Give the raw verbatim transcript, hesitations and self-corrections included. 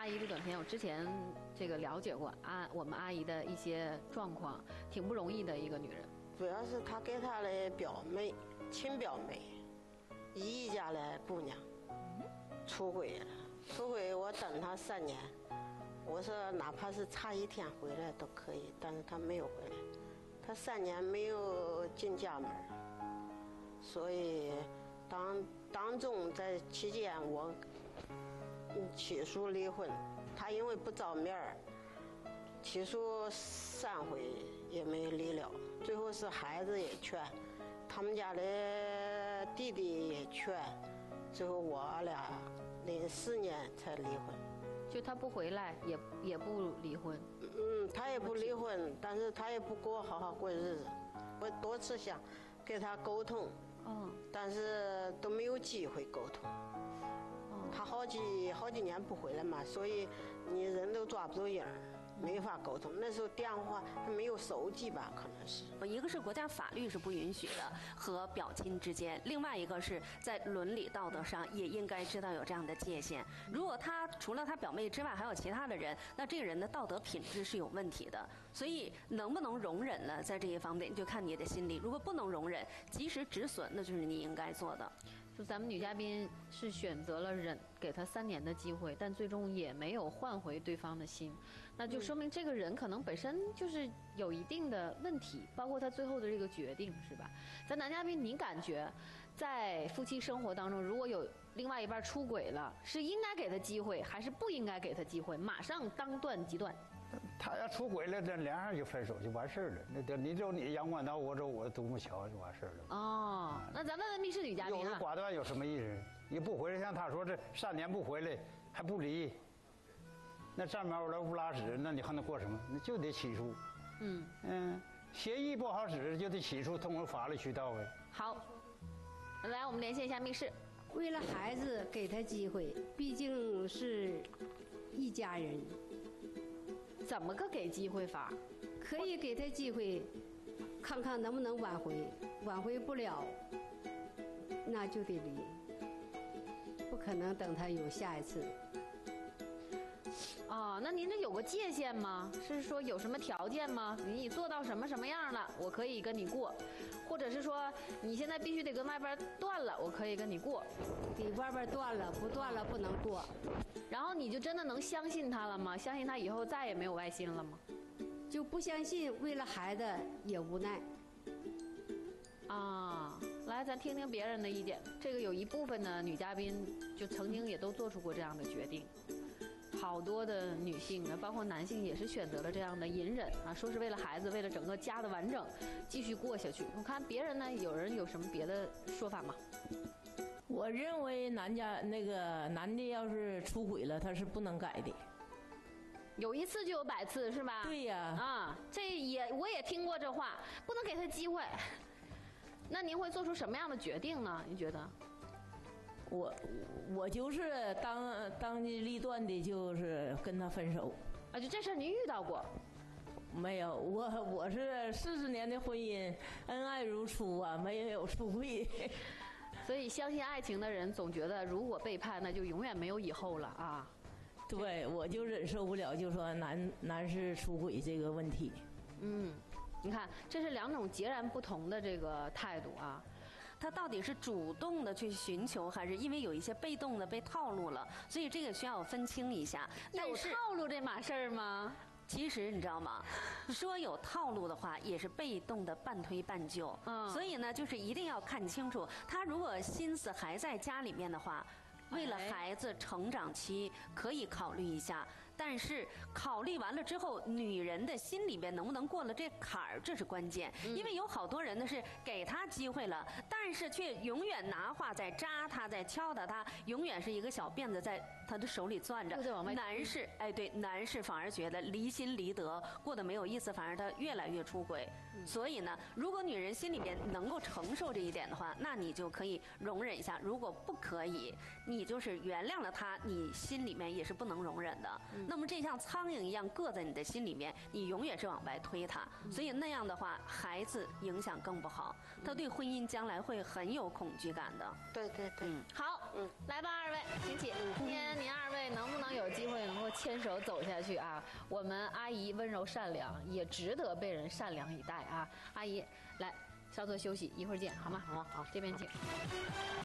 阿姨这短片，我之前这个了解过啊，我们阿姨的一些状况，挺不容易的一个女人。 主要是她跟她的表妹、亲表妹，姨家的姑娘出轨了。出轨我等她三年，我说哪怕是差一天回来都可以，但是她没有回来，她三年没有进家门，所以当当中在期间我起诉离婚，她因为不着面儿，起诉三回也没离了，最后是孩子也劝，他们家的弟弟也劝，最后我俩零四年才离婚。 就他不回来，也也不离婚。 嗯，他也不离婚，但是他也不过好好过日子。我多次想跟他沟通， 嗯， 但是都没有机会沟通。他好几好几年不回来嘛，所以你人都抓不住影儿，没法沟通。那时候电话还没有手机吧，可能是。 一个是国家法律是不允许的和表亲之间，另外一个是在伦理道德上也应该知道有这样的界限。如果他除了他表妹之外还有其他的人，那这个人的道德品质是有问题的。所以能不能容忍了，在这一方面就看你的心理。如果不能容忍，及时止损，那就是你应该做的。 就咱们女嘉宾是选择了忍，给他三年的机会，但最终也没有换回对方的心，那就说明这个人可能本身就是有一定的问题，包括他最后的这个决定，是吧？咱男嘉宾，您感觉在夫妻生活当中，如果有另外一半出轨了，是应该给他机会，还是不应该给他机会？马上当断即断。 他要出轨了，这两人就分手就完事儿了。那得你走你阳关道，我走我独木桥就完事儿了。 哦，那咱们密室女嘉宾优柔寡断有什么意思？你不回来，像他说这三年不回来还不离，那站门了不拉屎，那你还能过什么？那就得起诉。嗯嗯，协议不好使就得起诉，通过法律渠道呗。 好，来我们连线一下密室。 为了孩子给他机会，毕竟是一家人。 怎么个给机会法？ 可以给他机会，看看能不能挽回，挽回不了，那就得离，不可能等他有下一次。 哦，那您这有个界限吗？是说有什么条件吗？你做到什么什么样了，我可以跟你过，或者是说你现在必须得跟外边断了，我可以跟你过。 你外边断了，不断了不能过。 然后你就真的能相信他了吗？相信他以后再也没有外心了吗？ 就不相信，为了孩子也无奈。 啊，来，咱听听别人的意见。这个有一部分的女嘉宾就曾经也都做出过这样的决定，好多的女性呢，包括男性也是选择了这样的隐忍啊，说是为了孩子，为了整个家的完整，继续过下去。我看别人呢，有人有什么别的说法吗？ 我认为男家那个男的要是出轨了，他是不能改的。 有一次就有百次，是吧？ 对呀。 啊，这也我也听过这话，不能给他机会。那您会做出什么样的决定呢？您觉得？ 我我就是当当机立断的，就是跟他分手。 啊，就这事儿您遇到过？ 没有，我我是四十年的婚姻，恩爱如初啊，没有出轨。 所以相信爱情的人总觉得，如果背叛，那就永远没有以后了啊。 对，我就忍受不了，就说男男士出轨这个问题。 嗯，你看，这是两种截然不同的这个态度啊。 他到底是主动的去寻求，还是因为有一些被动的被套路了？所以这个需要分清一下。 有套路这码事儿吗？ 其实你知道吗？说有套路的话，也是被动的半推半就。嗯，所以呢，就是一定要看清楚，他如果心思还在家里面的话，为了孩子成长期可以考虑一下。但是考虑完了之后，女人的心里边能不能过了这坎儿，这是关键。因为有好多人呢是给他机会了，但是却永远拿话在扎他，在敲打他，永远是一个小辫子在他的手里攥着。男士，哎，对，男士反而觉得离心离德，过得没有意思，反而他越来越出轨。所以呢，如果女人心里边能够承受这一点的话，那你就可以容忍一下；如果不可以，你就是原谅了他，你心里面也是不能容忍的。那么这像苍蝇一样硌在你的心里面，你永远是往外推它，所以那样的话，孩子影响更不好，他对婚姻将来会很有恐惧感的。 对对对， 好，嗯，来吧，二位，请起。今天您二位能不能有机会能够签？ 牵手走下去啊！我们阿姨温柔善良，也值得被人善良以待啊！阿姨，来稍作休息，一会儿见，好吗？ 好好， 这边请。